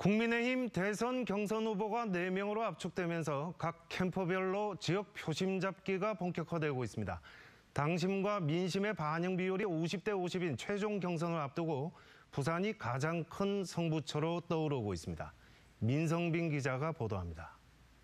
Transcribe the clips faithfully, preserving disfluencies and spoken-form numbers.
국민의힘 대선 경선 후보가 네 명으로 압축되면서 각 캠퍼별로 지역 표심 잡기가 본격화되고 있습니다. 당심과 민심의 반영 비율이 오십 대 오십인 최종 경선을 앞두고 부산이 가장 큰 승부처로 떠오르고 있습니다. 민성빈 기자가 보도합니다.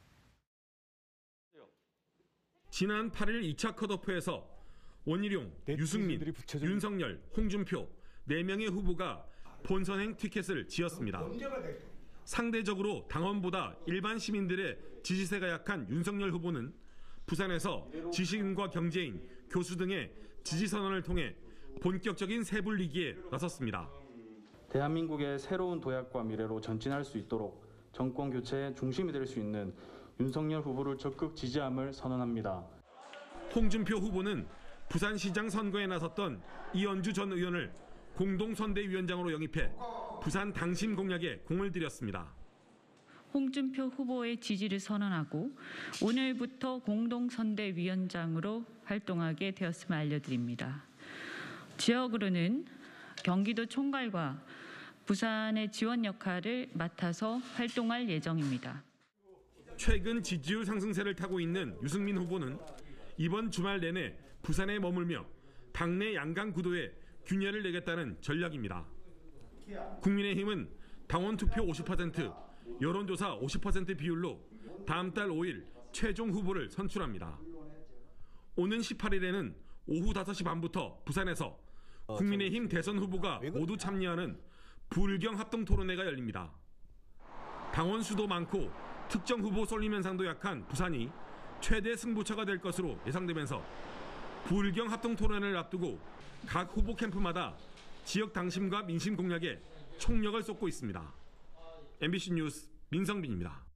지난 팔 일 이 차 컷오프에서 원희룡, 유승민, 윤석열, 홍준표 네 명의 후보가 본선행 티켓을 지었습니다. 상대적으로 당원보다 일반 시민들의 지지세가 약한 윤석열 후보는 부산에서 지식인과 경제인, 교수 등의 지지선언을 통해 본격적인 세불리기에 나섰습니다. 대한민국의 새로운 도약과 미래로 전진할 수 있도록 정권 교체의 중심이 될 수 있는 윤석열 후보를 적극 지지함을 선언합니다. 홍준표 후보는 부산시장 선거에 나섰던 이현주 전 의원을 공동선대위원장으로 영입해 부산 당심 공략에 공을 들였습니다. 홍준표 후보의 지지를 선언하고 오늘부터 공동선대위원장으로 활동하게 되었음을 알려드립니다. 지역으로는 경기도 총괄과 부산의 지원 역할을 맡아서 활동할 예정입니다. 최근 지지율 상승세를 타고 있는 유승민 후보는 이번 주말 내내 부산에 머물며 당내 양강 구도에 균열을 내겠다는 전략입니다. 국민의힘은 당원 투표 오십 퍼센트, 여론조사 오십 퍼센트 비율로 다음 달 오 일 최종 후보를 선출합니다. 오는 십팔 일에는 오후 다섯 시 반부터 부산에서 국민의힘 대선 후보가 모두 참여하는 부울경 합동 토론회가 열립니다. 당원 수도 많고 특정 후보 쏠림 현상도 약한 부산이 최대 승부처가 될 것으로 예상되면서 부울경 합동 토론회를 앞두고 각 후보 캠프마다 지역 당심과 민심 공략에 총력을 쏟고 있습니다. 엠비씨 뉴스 민성빈입니다.